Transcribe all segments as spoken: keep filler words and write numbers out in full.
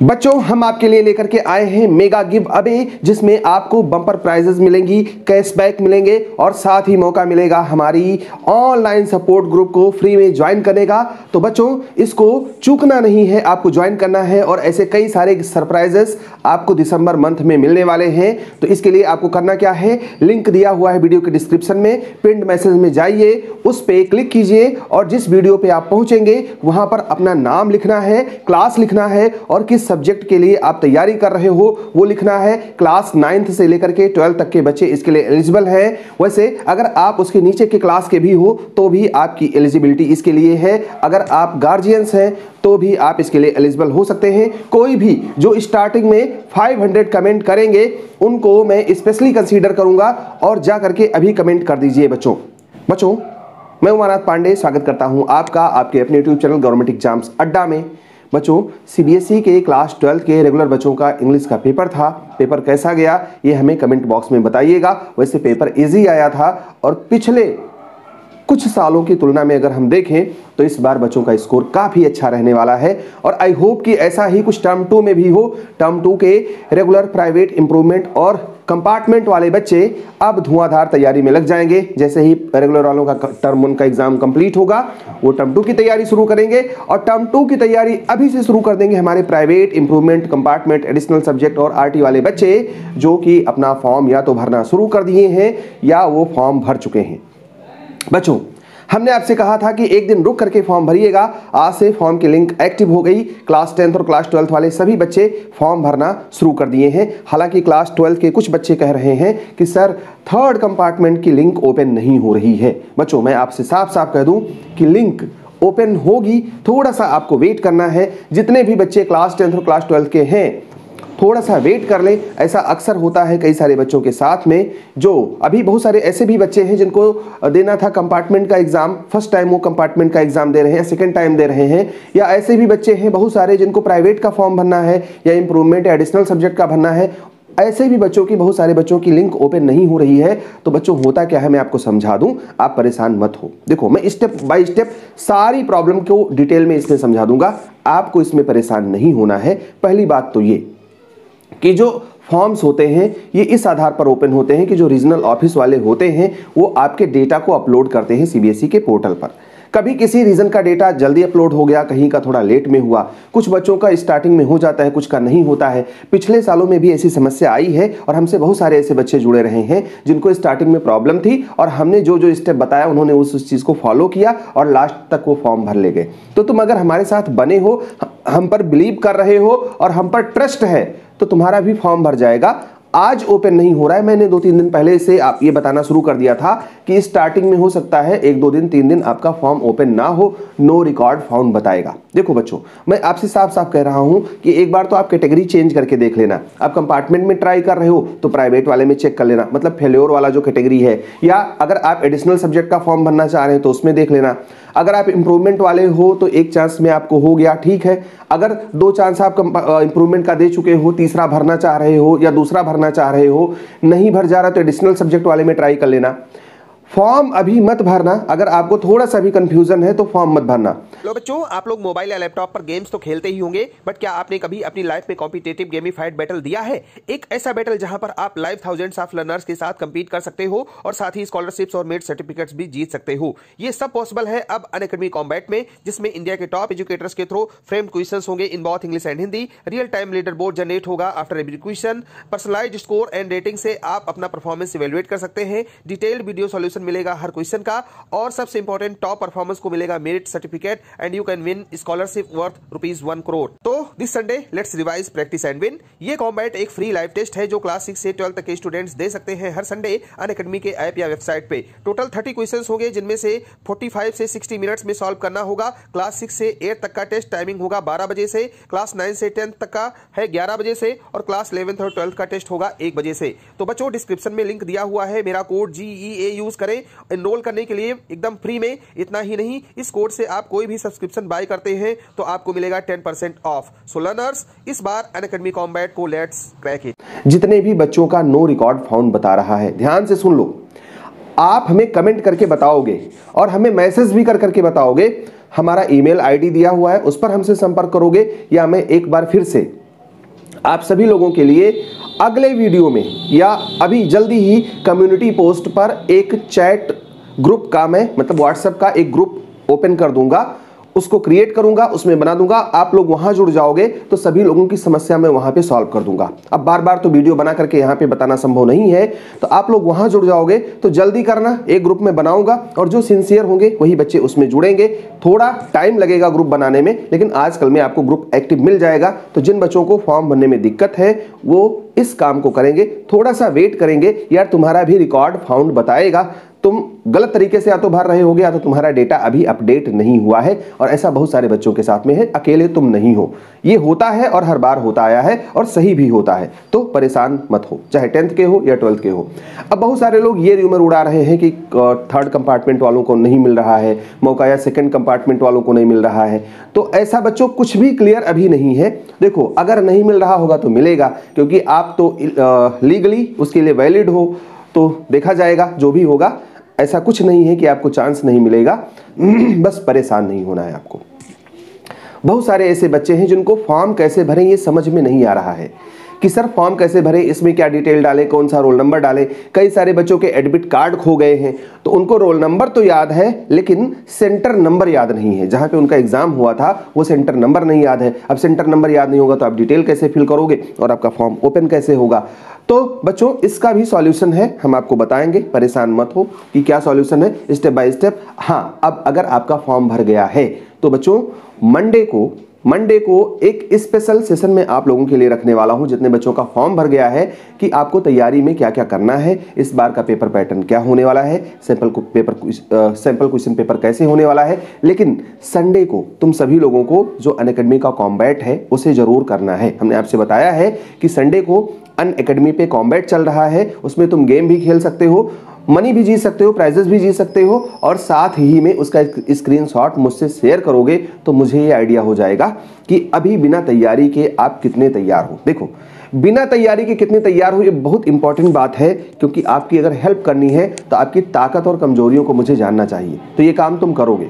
बच्चों हम आपके लिए लेकर के आए हैं मेगा गिव अवे, जिसमें आपको बम्पर प्राइजेस मिलेंगी, कैशबैक मिलेंगे और साथ ही मौका मिलेगा हमारी ऑनलाइन सपोर्ट ग्रुप को फ्री में ज्वाइन करने का। तो बच्चों इसको चूकना नहीं है, आपको ज्वाइन करना है और ऐसे कई सारे सरप्राइजेस आपको दिसंबर मंथ में मिलने वाले हैं। तो इसके लिए आपको करना क्या है, लिंक दिया हुआ है वीडियो के डिस्क्रिप्शन में, पिन्ड मैसेज में जाइए, उस पर क्लिक कीजिए और जिस वीडियो पे आप पहुंचेंगे वहां पर अपना नाम लिखना है, क्लास लिखना है और किस सब्जेक्ट के लिए आप तैयारी कर रहे हो वो लिखना है। क्लास नाइन्थ से लेकर के ट्वेल्थ तक के बच्चे इसके लिए एलिजिबल हैं। वैसे अगर आप उसके नीचे के क्लास के भी हो तो भी आपकी एलिजिबिलिटी इसके लिए है। अगर आप गार्जियंस हैं तो भी आप इसके लिए एलिजिबल हो सकते हैं। कोई भी जो स्टार्टिंग में पाँच सौ कमेंट करेंगे उनको मैं स्पेशली कंसीडर करूंगा और जा करके अभी कमेंट कर दीजिए। बच्चों बच्चों मैं उमानाथ पांडे स्वागत करता हूं आपका आपके अपने यूट्यूब चैनल गवर्नमेंट एग्जाम्स अड्डा में। बच्चों सीबीएसई के क्लास ट्वेल्थ के रेगुलर बच्चों का इंग्लिश का पेपर था, पेपर कैसा गया ये हमें कमेंट बॉक्स में बताइएगा। वैसे पेपर इजी आया था और पिछले कुछ सालों की तुलना में अगर हम देखें तो इस बार बच्चों का स्कोर काफ़ी अच्छा रहने वाला है और आई होप कि ऐसा ही कुछ टर्म टू में भी हो। टर्म टू के रेगुलर, प्राइवेट, इंप्रूवमेंट और कंपार्टमेंट वाले बच्चे अब धुआंधार तैयारी में लग जाएंगे। जैसे ही रेगुलर वालों का टर्म वन का एग्जाम कंप्लीट होगा वो टर्म टू की तैयारी शुरू करेंगे और टर्म टू की तैयारी अभी से शुरू कर देंगे हमारे private, improvement, compartment, additional subject और आरटी वाले बच्चे, जो कि अपना फॉर्म या तो भरना शुरू कर दिए हैं या वो फॉर्म भर चुके हैं। बच्चों हमने आपसे कहा था कि एक दिन रुक करके फॉर्म भरिएगा। आज से फॉर्म की लिंक एक्टिव हो गई। क्लास टेंथ और क्लास ट्वेल्थ वाले सभी बच्चे फॉर्म भरना शुरू कर दिए हैं। हालांकि क्लास ट्वेल्थ के कुछ बच्चे कह रहे हैं कि सर थर्ड कंपार्टमेंट की लिंक ओपन नहीं हो रही है। बच्चों मैं आपसे साफ साफ कह दूं कि लिंक ओपन होगी, थोड़ा सा आपको वेट करना है। जितने भी बच्चे क्लास टेंथ और क्लास ट्वेल्थ के हैं थोड़ा सा वेट कर लें। ऐसा अक्सर होता है कई सारे बच्चों के साथ में, जो अभी बहुत सारे ऐसे भी बच्चे हैं जिनको देना था कंपार्टमेंट का एग्जाम, फर्स्ट टाइम वो कंपार्टमेंट का एग्जाम दे रहे हैं, सेकंड टाइम दे रहे हैं, या ऐसे भी बच्चे हैं बहुत सारे जिनको प्राइवेट का फॉर्म भरना है या इंप्रूवमेंट या एडिशनल सब्जेक्ट का भरना है। ऐसे भी बच्चों की, बहुत सारे बच्चों की लिंक ओपन नहीं हो रही है। तो बच्चों होता क्या है मैं आपको समझा दूं, आप परेशान मत हो। देखो मैं स्टेप बाय स्टेप सारी प्रॉब्लम को डिटेल में इसमें समझा दूंगा, आपको इसमें परेशान नहीं होना है। पहली बात तो ये कि जो फॉर्म्स होते हैं ये इस आधार पर ओपन होते हैं कि जो रीजनल ऑफिस वाले होते हैं वो आपके डेटा को अपलोड करते हैं सीबीएसई के पोर्टल पर। कभी किसी रीजन का डेटा जल्दी अपलोड हो गया, कहीं का थोड़ा लेट में हुआ, कुछ बच्चों का स्टार्टिंग में हो जाता है, कुछ का नहीं होता है। पिछले सालों में भी ऐसी समस्या आई है और हमसे बहुत सारे ऐसे बच्चे जुड़े रहे हैं जिनको स्टार्टिंग में प्रॉब्लम थी और हमने जो जो स्टेप बताया उन्होंने उस उस चीज़ को फॉलो किया और लास्ट तक वो फॉर्म भर ले गए। तो तुम अगर हमारे साथ बने हो, हम पर बिलीव कर रहे हो और हम पर ट्रस्ट है तो तुम्हारा भी फॉर्म भर जाएगा। आज ओपन नहीं हो रहा है, मैंने दो तीन दिन पहले से आप ये बताना शुरू कर दिया था कि स्टार्टिंग में हो सकता है एक दो दिन तीन दिन आपका फॉर्म ओपन ना हो, नो रिकॉर्ड फाउंड बताएगा। देखो बच्चों मैं आपसे साफ साफ कह रहा हूं कि एक बार तो आप कैटेगरी चेंज करके देख लेना। आप कंपार्टमेंट में ट्राई कर रहे हो तो प्राइवेट वाले में चेक कर लेना, मतलब फेल्योर वाला जो कैटेगरी है, या अगर आप एडिशनल सब्जेक्ट का फॉर्म भरना चाह रहे हैं तो उसमें देख लेना। अगर आप इंप्रूवमेंट वाले हो तो एक चांस में आपको हो गया, ठीक है। अगर दो चांस आप इंप्रूवमेंट का दे चुके हो, तीसरा भरना चाह रहे हो या दूसरा भरना चाह रहे हो, नहीं भर जा रहा तो एडिशनल सब्जेक्ट वाले में ट्राई कर लेना। फॉर्म अभी मत भरना, अगर आपको थोड़ा सा भी कंफ्यूजन है तो फॉर्म मत भरना। लो बच्चों, आप लोग मोबाइल या लैपटॉप पर गेम्स तो खेलते ही होंगे, बट क्या आपने कभी अपनी लाइफ में कॉम्पिटिटिव गेमिफाइड बैटल दिया है? एक ऐसा बैटल जहां पर आप लाइव थाउजेंड्स ऑफ लर्नर्स के साथ कंपीट कर सकते हो और साथ ही स्कॉलरशिप्स और मेड सर्टिफिकेट्स भी जीत सकते हो। ये सब पॉसिबल है अब अनअकैडमी कॉम्बैट में, जिसमें इंडिया के टॉप एजुकेटर्स के थ्रू फ्रेम्ड क्वेश्चंस होंगे in both English and Hindi. Real time leader board generate होगा after every question. Personalised score and rating से आप अपना परफॉर्मेंस इवेलुएट कर सकते हैं। डिटेल्ड वीडियो सॉल्यूशन मिलेगा हर क्वेश्चन का और सबसे इंपॉर्टेंट टॉप परफॉर्मेंस को मिलेगा merit certificate and you can win scholarship worth rupees one crore. तो this Sunday let's revise, practice and win. ये कॉम्बैट एक फ्री लाइव टेस्ट है जो क्लास सिक्स से ट्वेल्थ तक के स्टूडेंट्स दे सकते हैं हर संडे अनअकैडमी के ऐप या वेबसाइट पे। टोटल थर्टी क्वेश्चंस होंगे जिनमें से पैंतालीस से साठ मिनट्स में सॉल्व करना होगा। क्लास सिक्स से एट तक का टेस्ट टाइमिंग होगा बारह बजे से, क्लास नाइन से टेंथ तक का है ग्यारह बजे से और क्लास इलेवेंथ और ट्वेल्थ का टेस्ट होगा एक बजे से। तो बच्चों डिस्क्रिप्शन में लिंक दिया हुआ है, मेरा code G E A use करें एनरोल करने के लिए एकदम फ्री में। इतना ही नहीं, इस कोड से आप कोई भी सब्सक्रिप्शन बाय करते हैं तो आपको मिलेगा ten percent off. So learners, इस बार अनअकैडमी कॉम्बैट को लेट्स क्रैक इट। जितने भी बच्चों का नो रिकॉर्ड फाउंड बता रहा है, ध्यान से सुन लो। आप हमें कमेंट करके बताओगे और हमें मैसेज भी कर करके बताओगे। हमारा ईमेल आईडी दिया हुआ है, उस पर हमसे संपर्क करोगे, या मैं एक बार फिर से आप सभी लोगों के लिए अगले वीडियो में या अभी जल्दी ही कम्युनिटी पोस्ट पर एक चैट ग्रुप का मैं मतलब व्हाट्सएप का एक ग्रुप ओपन कर दूंगा, उसको क्रिएट करूंगा, उसमें बना दूंगा। आप लोग वहां जुड़ जाओगे तो सभी लोगों की समस्या मैं वहां पे सॉल्व कर दूंगा। अब बार बार तो वीडियो बना करके यहां पे बताना संभव नहीं है, तो आप लोग वहां जुड़ जाओगे तो जल्दी करना, एक ग्रुप में बनाऊंगा और जो सिंसियर होंगे वही बच्चे उसमें जुड़ेंगे। थोड़ा टाइम लगेगा ग्रुप बनाने में, लेकिन आजकल में आपको ग्रुप एक्टिव मिल जाएगा। तो जिन बच्चों को फॉर्म भरने में दिक्कत है वो इस काम को करेंगे, थोड़ा सा वेट करेंगे, यार तुम्हारा भी रिकॉर्ड फाउंड बताएगा। तुम गलत तरीके से या तो भर रहे होगे या तो तुम्हारा डेटा अभी अपडेट नहीं हुआ है, और ऐसा बहुत सारे बच्चों के साथ में है, अकेले तुम नहीं हो। ये होता है और हर बार होता आया है और सही भी होता है, तो परेशान मत हो, चाहे टेंथ के हो या ट्वेल्थ के हो। अब बहुत सारे लोग ये र्यूमर उड़ा रहे हैं कि थर्ड कंपार्टमेंट वालों को नहीं मिल रहा है मौका, या सेकंड कंपार्टमेंट वालों को नहीं मिल रहा है। तो ऐसा बच्चों कुछ भी क्लियर अभी नहीं है। देखो, अगर नहीं मिल रहा होगा तो मिलेगा, क्योंकि आप तो लीगली उसके लिए वैलिड हो, तो देखा जाएगा जो भी होगा। ऐसा कुछ नहीं है कि आपको चांस नहीं मिलेगा, बस परेशान नहीं होना है आपको। बहुत सारे ऐसे बच्चे हैं जिनको फॉर्म कैसे भरें ये समझ में नहीं आ रहा है कि सर फॉर्म कैसे भरें, इसमें क्या डिटेल डालें, कौन सा रोल नंबर डालें। कई सारे बच्चों के एडमिट कार्ड खो गए हैं, तो उनको रोल नंबर तो याद है लेकिन सेंटर नंबर याद नहीं है। जहां पे उनका एग्जाम हुआ था वो सेंटर नंबर नहीं याद है। अब सेंटर नंबर याद नहीं होगा तो आप डिटेल कैसे फिल करोगे और आपका फॉर्म ओपन कैसे होगा। तो बच्चों इसका भी सॉल्यूशन है, हम आपको बताएंगे, परेशान मत हो कि क्या सॉल्यूशन है, स्टेप बाय स्टेप। हाँ, अब अगर आपका फॉर्म भर गया है तो बच्चों मंडे को मंडे को एक स्पेशल सेशन में आप लोगों के लिए रखने वाला हूं, जितने बच्चों का फॉर्म भर गया है, कि आपको तैयारी में क्या क्या करना है, इस बार का पेपर पैटर्न क्या होने वाला है, sample paper sample question paper कैसे होने वाला है। लेकिन संडे को तुम सभी लोगों को जो अनअकैडमी का कॉम्बैट है उसे जरूर करना है। हमने आपसे बताया है कि संडे को अनअकैडमी पे कॉम्बैट चल रहा है, उसमें तुम गेम भी खेल सकते हो, मनी भी जीत सकते हो, प्राइजेस भी जीत सकते हो, और साथ ही में उसका स्क्रीनशॉट मुझसे शेयर करोगे तो मुझे ये आइडिया हो जाएगा कि अभी बिना तैयारी के आप कितने तैयार हो। देखो, बिना तैयारी के कितने तैयार हो ये बहुत इंपॉर्टेंट बात है, क्योंकि आपकी अगर हेल्प करनी है तो आपकी ताकत और कमजोरियों को मुझे जानना चाहिए, तो ये काम तुम करोगे।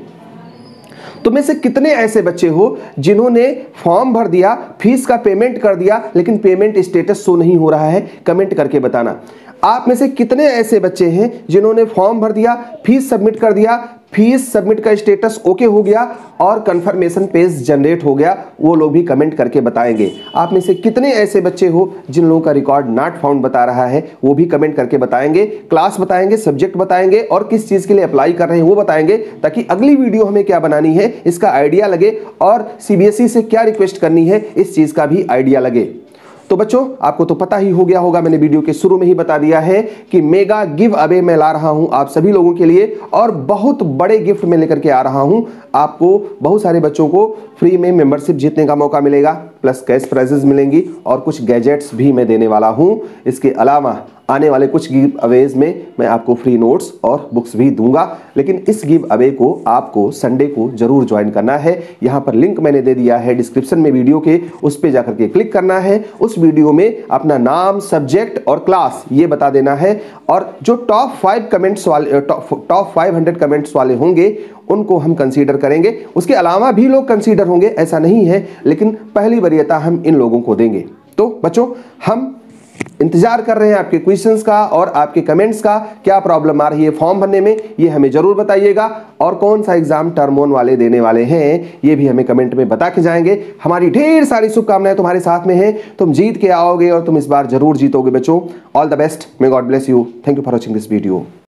तो में से कितने ऐसे बच्चे हो जिन्होंने फॉर्म भर दिया, फीस का पेमेंट कर दिया, लेकिन पेमेंट स्टेटस शो नहीं हो रहा है, कमेंट करके बताना। आप में से कितने ऐसे बच्चे हैं जिन्होंने फॉर्म भर दिया, फीस सबमिट कर दिया, फीस सबमिट का स्टेटस ओके हो गया और कंफर्मेशन पेज जनरेट हो गया, वो लोग भी कमेंट करके बताएंगे। आप में से कितने ऐसे बच्चे हो जिन लोगों का रिकॉर्ड नॉट फाउंड बता रहा है, वो भी कमेंट करके बताएंगे, क्लास बताएंगे, सब्जेक्ट बताएंगे और किस चीज के लिए अप्लाई कर रहे हैं वो बताएंगे, ताकि अगली वीडियो हमें क्या बनानी है इसका आइडिया लगे और सीबीएसई से क्या रिक्वेस्ट करनी है इस चीज का भी आइडिया लगे। तो बच्चों आपको तो पता ही हो गया होगा, मैंने वीडियो के शुरू में ही बता दिया है कि मेगा गिव अवे मैं ला रहा हूं आप सभी लोगों के लिए, और बहुत बड़े गिफ्ट में लेकर के आ रहा हूं। आपको बहुत सारे बच्चों को फ्री में मेंबरशिप जीतने का मौका मिलेगा, प्लस कैश प्राइजेस मिलेंगी और कुछ गैजेट्स भी मैं देने वाला हूं। इसके अलावा आने वाले कुछ गिव अवेज में मैं आपको फ्री नोट्स और बुक्स भी दूंगा, लेकिन इस गिव अवे को आपको संडे को जरूर ज्वाइन करना है। यहां पर लिंक मैंने दे दिया है डिस्क्रिप्शन में वीडियो के, उस पे जाकर के क्लिक करना है। उस वीडियो में अपना नाम, सब्जेक्ट और क्लास ये बता देना है, और जो टॉप फाइव कमेंट्स वाले टॉप फाइव हंड्रेड कमेंट्स वाले होंगे उनको हम कंसीडर करेंगे। उसके अलावा भी लोग कंसीडर होंगे, ऐसा नहीं है, लेकिन पहली वरीयता हम इन लोगों को देंगे। तो बच्चों हम इंतजार कर रहे हैं आपके क्वेश्चंस का और आपके कमेंट्स का। क्या प्रॉब्लम आ रही है फॉर्म भरने में ये हमें जरूर बताइएगा, और कौन सा एग्जाम टर्म वन वाले देने वाले हैं ये भी हमें कमेंट में बता के जाएंगे। हमारी ढेर सारी शुभकामनाएं तुम्हारे साथ में है, तुम जीत के आओगे और तुम इस बार जरूर जीतोगे बच्चों। All the best, may God bless you. Thank you for watching this video.